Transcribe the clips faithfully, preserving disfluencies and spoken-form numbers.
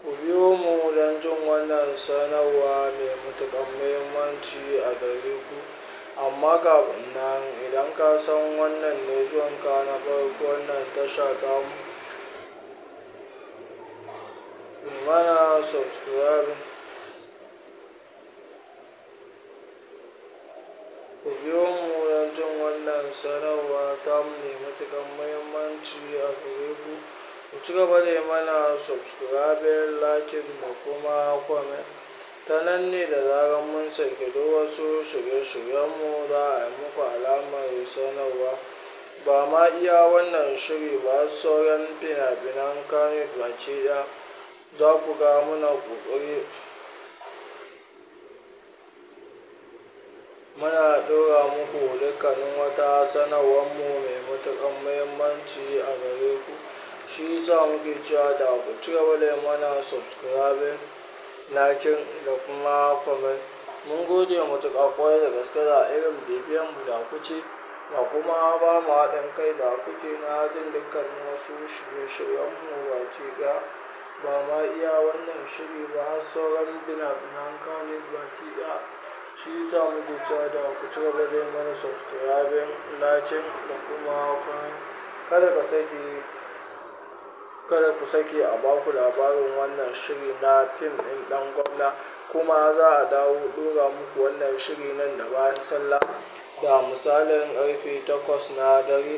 Ku biyo mu don jin wannan sanarwa mai matuƙar muhimmanci a gare ku. Amma kafin nan, idan ka san wannan ne zuwanka na farko wannan tasha tamu, ku mana subscribe, ku biyo mu don jin wannan sanarwa tamu mai matuƙar muhimmanci a gare ku. Ku ci gaba da yi mana subscribe, like da kuma comment. Ta nan ne da zarar mun saki duk wasu shirye-shiryenmu za a yi muku alamar sanarwa. Ba ma iya wannan shiri ba, sauran fina-finan Kannywood baki ɗaya za ku ga muna ƙoƙari muna ɗora muku dukkanin wata sanarwarmu mai matuƙar muhimmanci a gare ku. Shi yasa muke cewa da ku ci gaba da yi mana subscribe, like da kuma comment. Mun gode matuƙa ƙwarai da gaske da irin bibiyanmu da kuke da kuma ba mu haɗin kai da kuke na jin dukkanin wasu shirye-shiryenmu baki ɗaya. Ba ma iya wannan shiri ba, har sauran fina-finan Kannywood baki ɗaya. Shi yasa muke cewa da ku ci gaba da yi mana subscribe, like da kuma comment. Kada ka sake kada ku sake a baku labarin wannan shiri na fim ɗin ɗan gwamna, kuma za a dawo ɗora muku wannan shiri nan da bayan sallah da misalin ƙarfe takwas na dare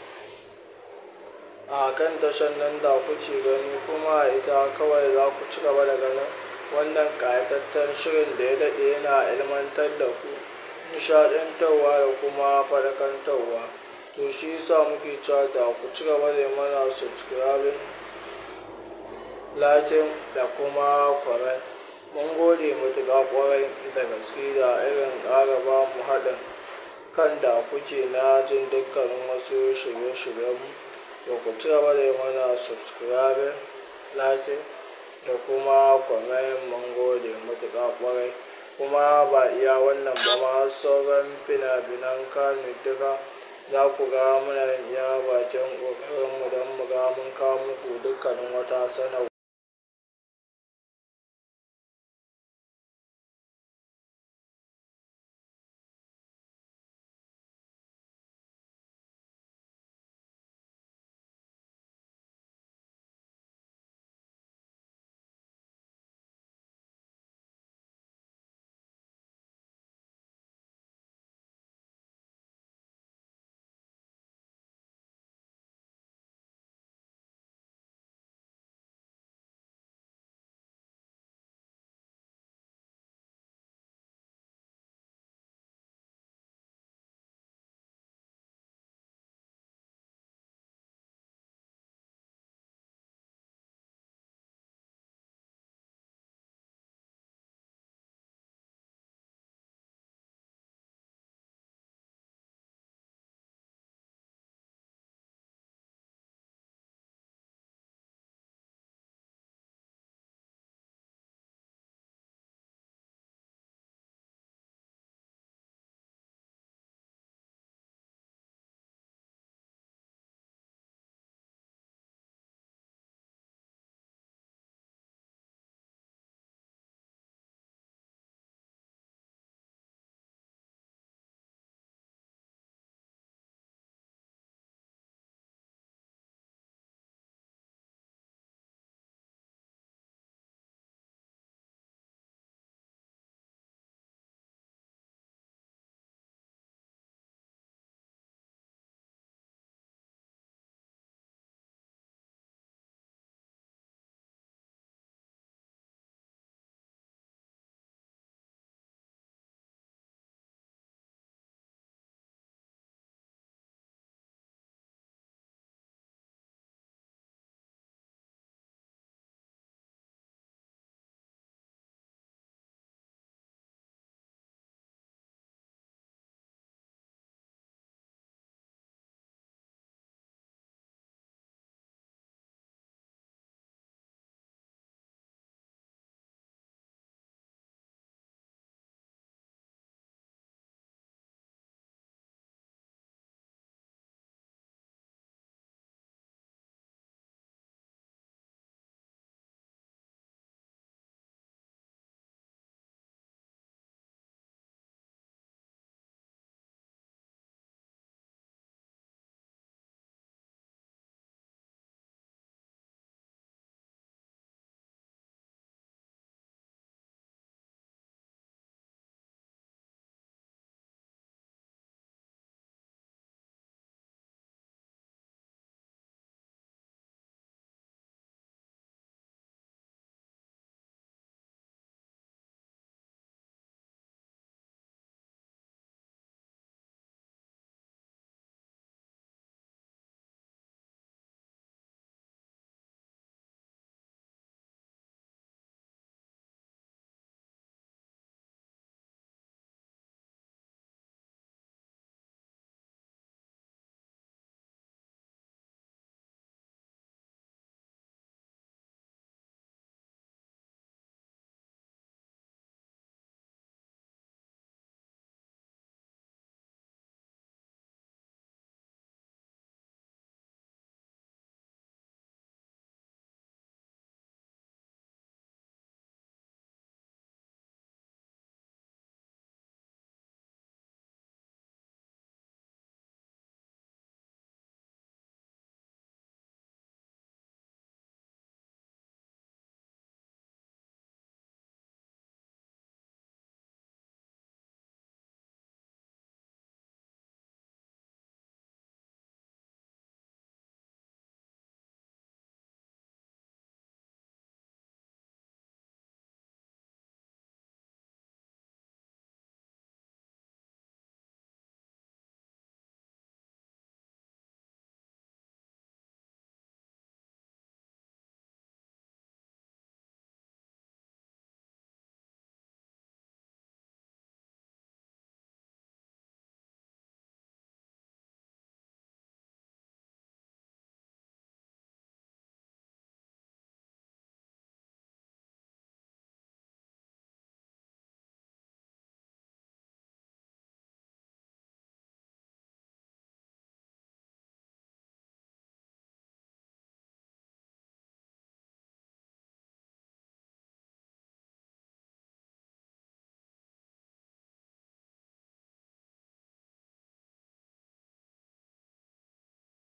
a kan tashar nan da kuke gani, kuma ita kawai za ku ci gaba da ganin wannan ƙayataccen shirin da ya daɗe yana ilmantar da ku, nishaɗantarwa da kuma faɗakantarwa. To shi yasa muke cewa da ku ci gaba da yi mana subscribe, like da kuma comment. Mun gode matuƙa ƙwarai da gaske da irin ƙara ba mu haɗin kan da kuke na jin dukkanin wasu shirye-shiryenmu. Da ku ci gaba da yi mana subscribe, like da kuma comment. Mun gode matuƙa ƙwarai. Kuma ba iya wannan ba ma, sauran fina-finan Kannywood duka za ku ga muna iya bakin ƙoƙarinmu don mu ga mun kawo muku dukkanin wata sanarwa.